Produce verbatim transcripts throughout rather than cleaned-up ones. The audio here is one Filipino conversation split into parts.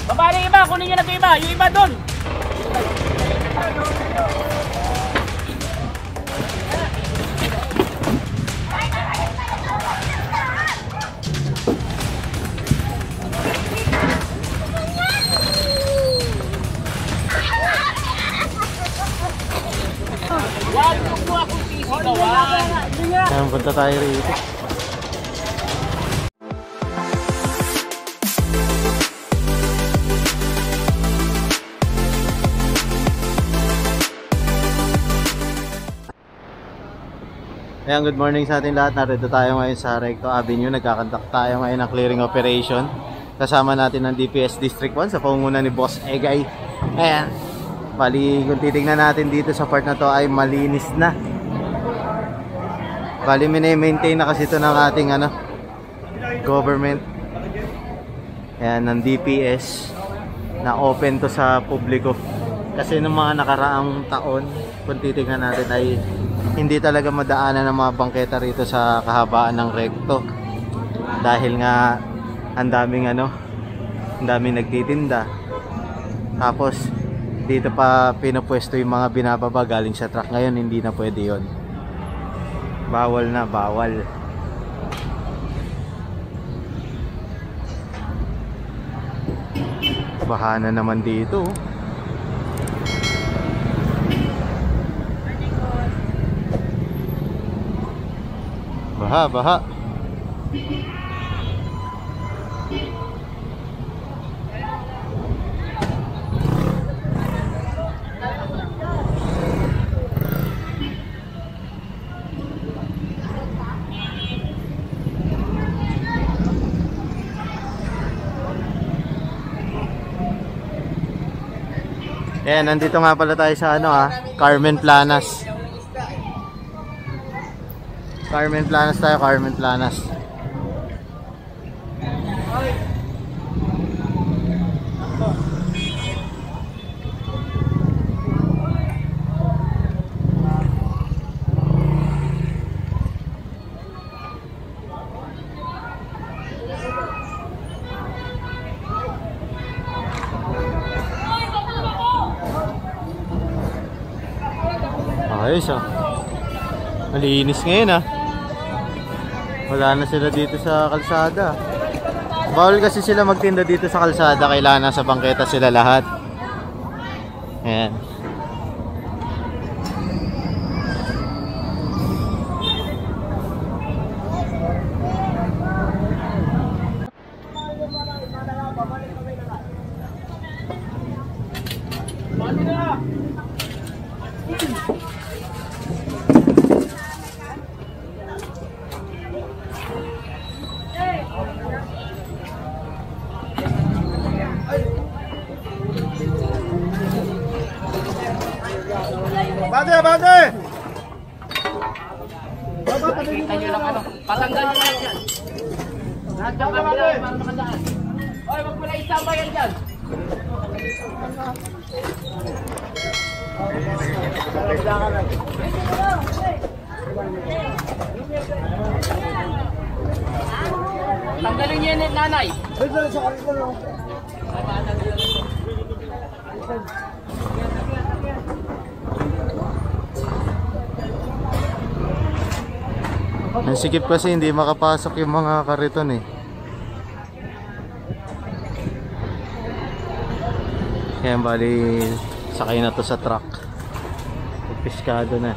Baba na yung iba, kunin nyo na ito iba. Yung iba doon. Wag mo akong sisigawan. Ayan, punta tayo rito. Ayan, good morning sa ating lahat. Narito tayo ngayon sa Recto Avenue. Nagkakantak tayo ngayon ng clearing operation. Kasama natin ng D P S District one sa pangunguna ni Boss Egay. Ayan. Bali, kung titignan natin dito sa part na to ay malinis na. Bali, mini-maintain na kasi ito ng ating ano, government. Ayan, ng D P S na open to sa publiko. Kasi nung mga nakaraang taon, kung titignan natin ay hindi talaga madaanan ng mga bangketa rito sa kahabaan ng Recto. Dahil nga ang daming ano, ang daming nagtitinda. Tapos dito pa pinapwesto yung mga binababa galing sa truck. Ngayon hindi na pwede yon. Bawal na, bawal. Baha na naman dito. Baha, baha. Ayan, nandito nga pala tayo sa ano ha, Carmen Planas. Carmen Planas tayo, Carmen Planas. Ayos ah. Malinis ngayon ah. Wala na sila dito sa kalsada. Bawal kasi sila magtinda dito sa kalsada. Kailangan nasa bangketa sila lahat. Ayan. Bante, bante! Kita nyo lang ano. Patanggal nyo lang yan. Lahat yung kabila para makadaan. Oy, wag mo na isama yan dyan. Tanggalin nyo yan, nanay. Ang sikip kasi hindi makapasok yung mga kariton eh. Kaya bali sakay na to sa truck. Piskado na.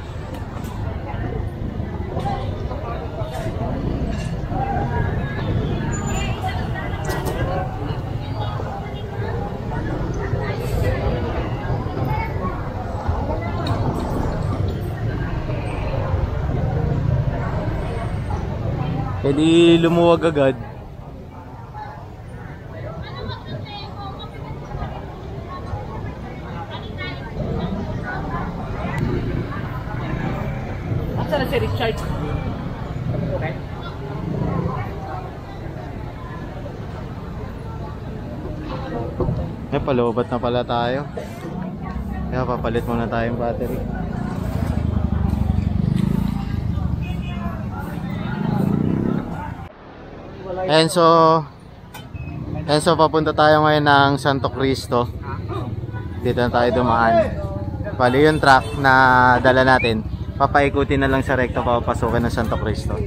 Pwede lumuwag agad. Asa na si Richard? Okay. Eh, palobat na pala tayo. Kaya papalit muna tayong battery. And so And so papunta tayo ngayon ng Santo Cristo. Dito na tayo dumaan. Bali yung truck na dala natin, papaikutin na lang sa rekto papasukin ng Santo Cristo.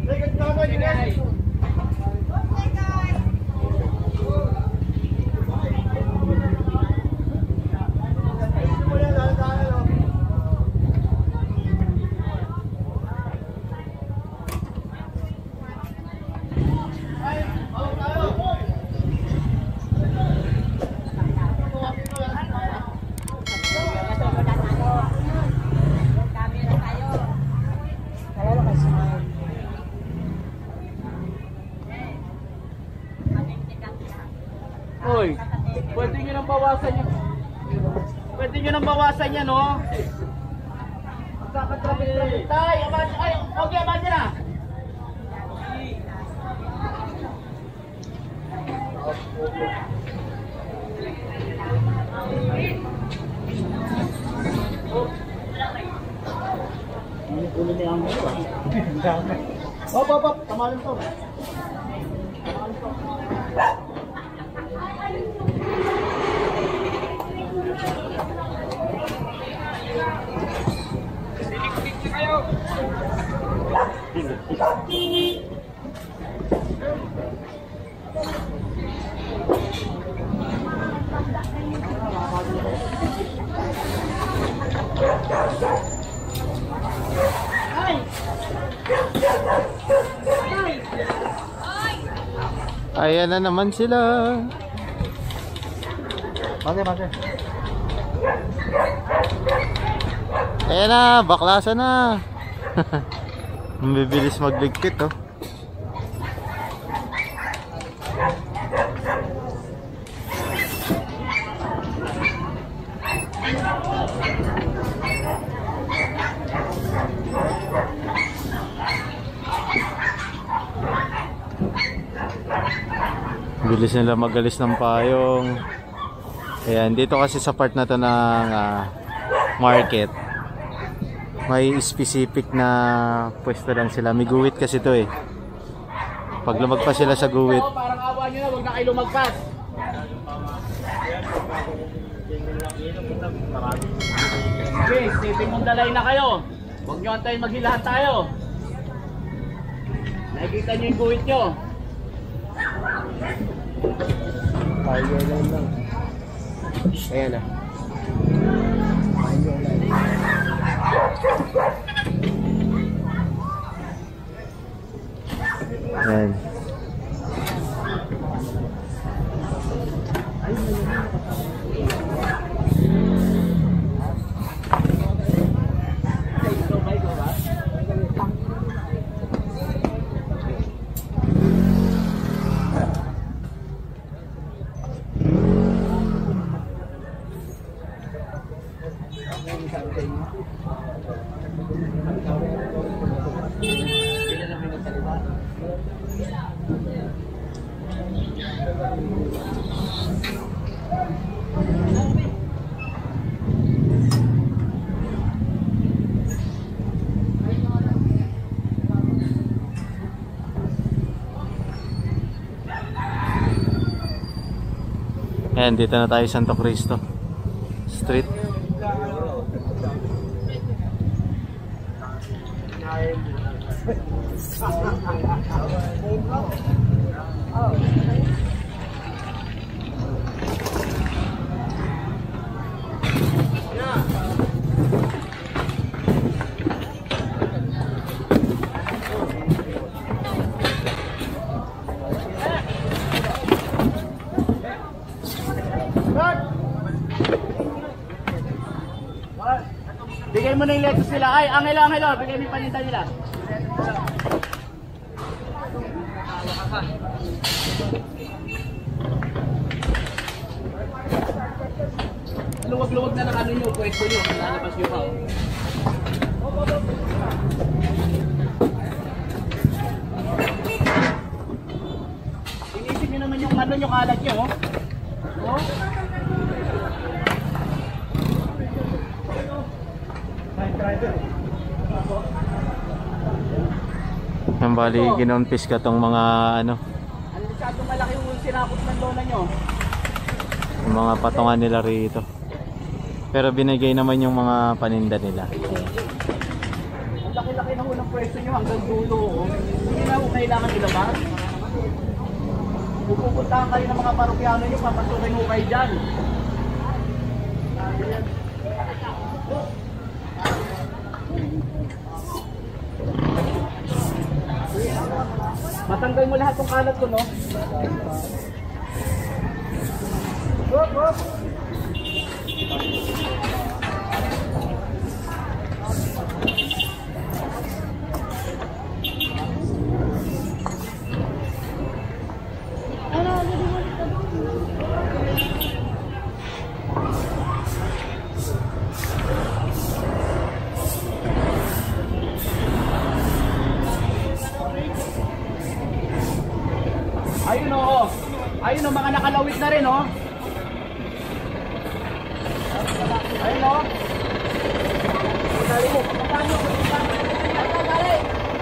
Hoy, pwede nyo nang bawasan yan. Pwede nyo nang bawasan yan, no? Magkakatrapit-trapit. Tay, abad, ay, okay, abad nyo na. Ulo niya ang mga. Hop, hop, hop. Tamarin to. Tamarin to. Ayan na naman sila. Mate, mate. Ayan na, baklasan na. Mabibilis magligpit, oh. Bilis nila magalis ng payong. Ayan, dito kasi sa part na to ng uh, market, may specific na pwesto lang sila. May guwit kasi to eh. Pag lumagpas sila sa guwit, parang awa nyo na, huwag na kayo lumagpas. Okay, safety mong dalay na kayo. Huwag nyo antayin maghilahan tayo. Nakikita nyo yung guwit nyo. Fire line lang. Ayan na. ayan. Ayan, dito na tayo Santo Cristo Street. Bigay mo na yung lettuce nila. Ay, angelo, angelo. Bigay mo yung paninda nila. Luwag-luwag na ng ano nyo. Pwesto nyo. Lalabas nyo pa. Inisip nyo naman yung ano nyo kalat nyo. Oh. Ang bali, ginonfis ka tong mga ano. Ano masyadong malaki yung sinakot ng lola nyo. Yung mga patungan nila rito. Pero binigay naman yung mga paninda nila. Ang laki-laki na ho ng pwesto nyo hanggang dulo. Oh. Hindi na ho kailangan ilabas. Pupuntahan kayo ng mga parokyano nyo, papasukin ho kayo dyan. Matanggal mo lahat ng kalat ko, no? Hop, hop. Ayun o, oh. Ayun o, mga nakalawit na rin o. Oh. Ayun o. Oh. Dali mo, paano mo? Dali, dali.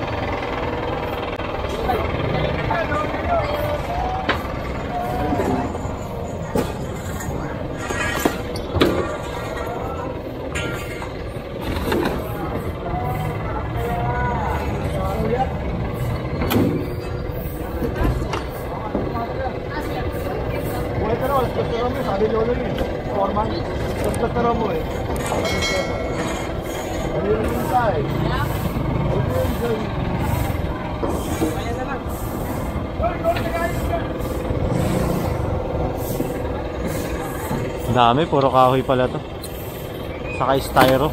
Sabi lolo niya, forman, nagkatara mo eh. Ano yung inside? Dami, puro kahoy pala to. Saka styro.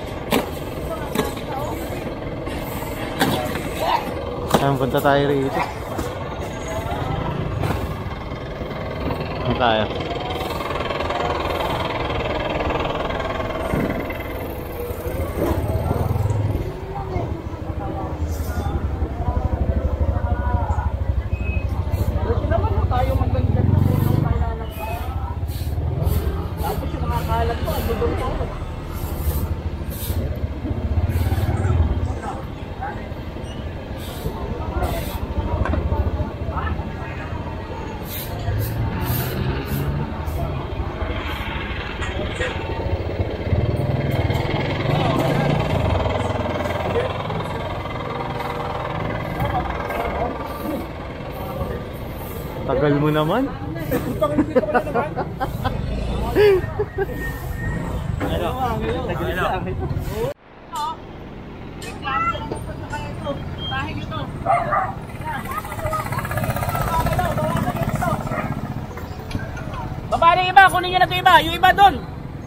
Saan punta tayo rito? Saan tayo? Tagal mo naman. Ano? Ano? Baba na yung iba, kunin nyo na ito iba, yung iba doon.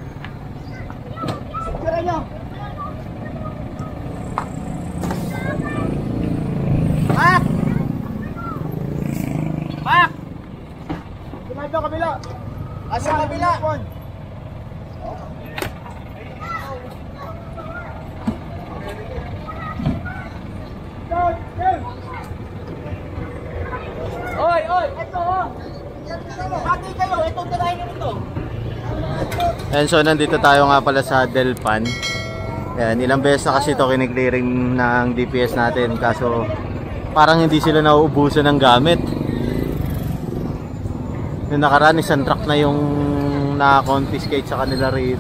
Tira nyo. Pak! Pak! Kumain ito kabila. Asa kabila? Oy, oy, ito oh. Pati kayo, ito tirahin nyo nito. Ayan, so nandito tayo nga pala sa Delpan. Ayan, ilang beses na kasi ito kiniklearing ng D P S natin. Kaso parang hindi sila nauubusan ng gamit. Yung nakaraan, isang truck na yung na-confiscate sa kanila rito.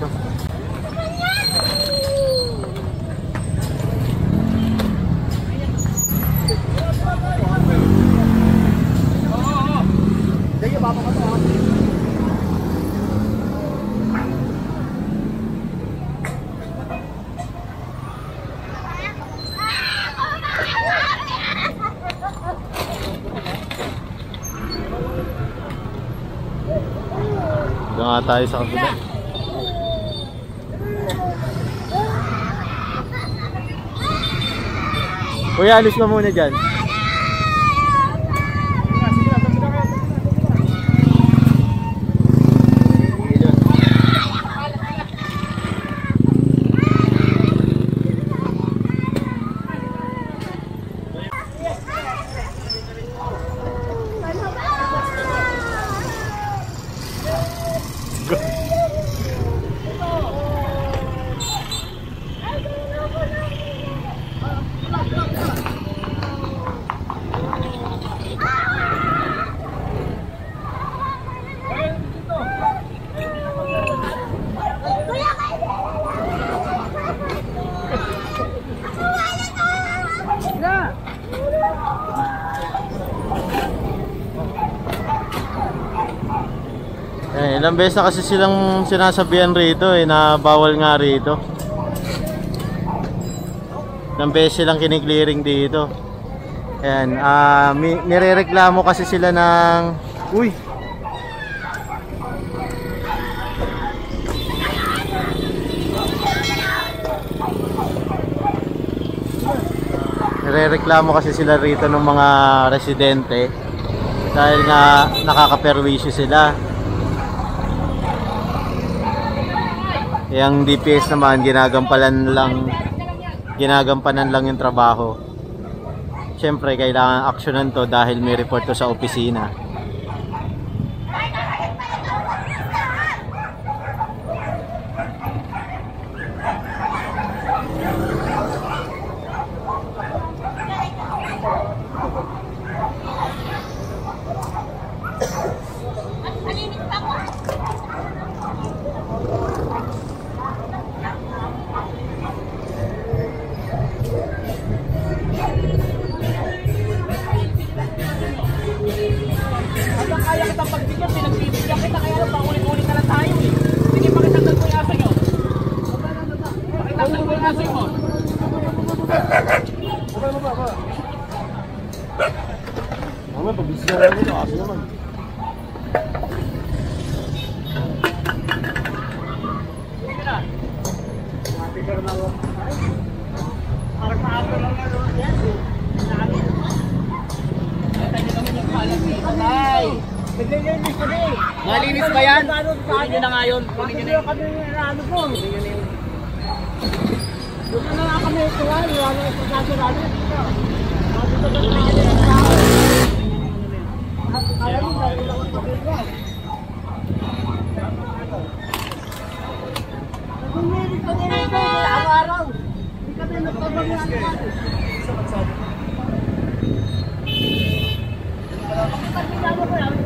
Doon nga tayo sa kabila. Kuya, alis na muna dyan. Eh, ilang beses na kasi silang sinasabihan rito eh, na bawal nga rito. Ilang beses silang kiniklearing dito. Ayan, ah, uh, nirereklamo kasi sila ng... Uy! Nirereklamo kasi sila rito ng mga residente dahil nga nakakaperwisyo sila. Yang D P S naman ginagampanan lang ginagampanan lang yung trabaho. Siyempre kailangan aksyonan to dahil may report to sa opisina. Kaya kita pagbigyan, pinagbibigyan kita, kaya lang paulit-ulit na lang tayo eh. Sige, pakitagdag mo yung aso nyo. Pakitagdag mo yung aso mo. Mama, pagbisyan lang ito, aso naman. Sige na. Matigar na lang. Parang maaso lang na doon. Yan. Kaya nyo naman yung kalat dito, Nay. Malinis ba yan? Kunin nyo na nga yun. Kunin nyo na yun. Kunin nyo na yun. Doon na nga kami ito nga. Iwan na ito sa atin. Kunin nyo na yun. Alam mo, dahil lang ang pagkita. Nagumili pa din ito. Araw-araw. Hindi kami nagtabang yan. Isa magsabi. Bakit pagkita mo ko yan?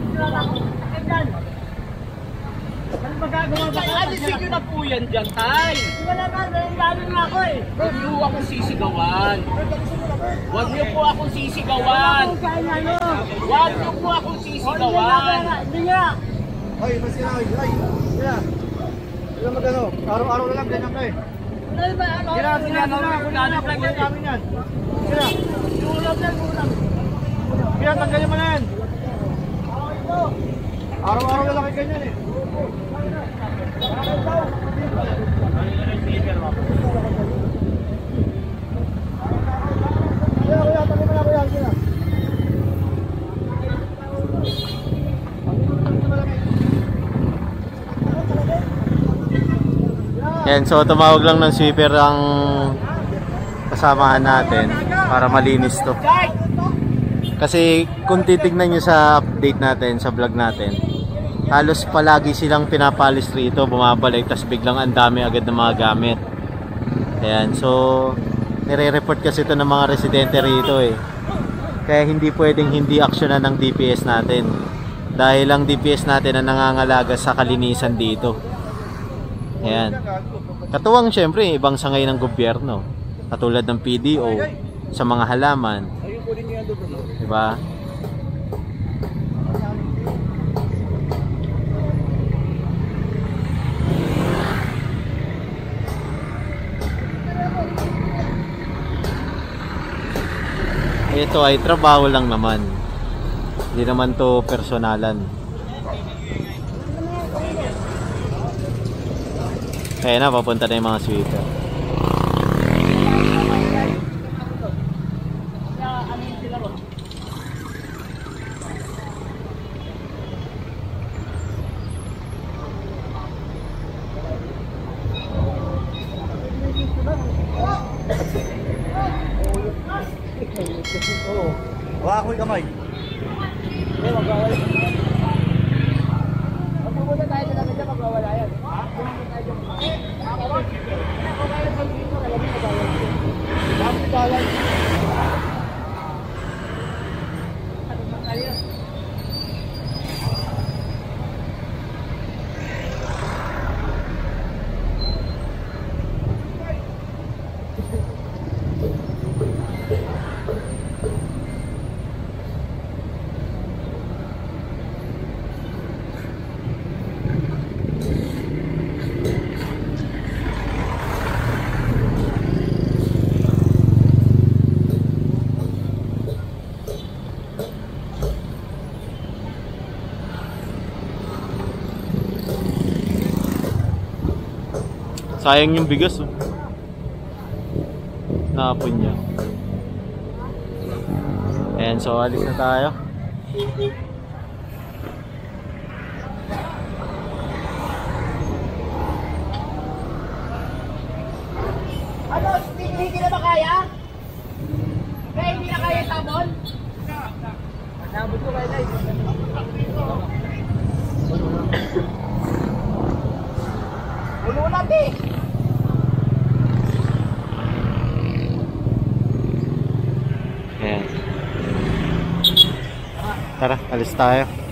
Ano magagawa ba? Alisin nyo na po yan dyan, Tay. Wala ka, dahil nga ako eh. Huwag niyo akong sisigawan. Huwag niyo po akong sisigawan. Huwag niyo po akong sisigawan. Hindi nga. Ay, masira. Ay, ay. Sira. Sila magano. Araw-araw na lang, ganyan ka eh. Ano ba? Ano? Sira, sira. Kulang lang namin yan. Sira. Ulam yan, ulam. Sira, tanggalin mo na yan. Araw-araw na lang kayo ganyan eh. Kuya, kuya, tabi mo na kuya. Kuya. Yan, so tumawag lang ng sweeper ang kasamahan natin para malinis to. Kasi kung titignan nyo sa update natin, sa vlog natin, halos palagi silang pinapalis rito, bumabalik, tas biglang ang dami agad ng mga gamit. Ayan, so nire-report kasi ito ng mga residente rito eh. Kaya hindi pwedeng hindi aksyonan ng D P S natin. Dahil ang D P S natin ang nangangalaga sa kalinisan dito. Ayan. Katuwang syempre, ibang sangay ng gobyerno. Katulad ng P D O, sa mga halaman. Diba? Ito ay trabaho lang naman. Hindi naman to personalan. Kaya na, papunta na yung mga sweeper. Wala ko yung kamay. Eh, magwawala. Magpupunta tayo sa namin dyan, magwawala yan. Ha? Pumunta tayo dyan. Ako ba? Ako ba yung pag-dito? Kalabing magwawala. Bakit magwawala? Ano ba tayo? Sayang yung bigas oh. Napon niya. Ayan, so alis na tayo. Ano? Hindi na ba kaya? Kaya hindi na kaya tabon? Sabot ko kaya guys. Ulo natin! Ayan. Tara, alis tayo.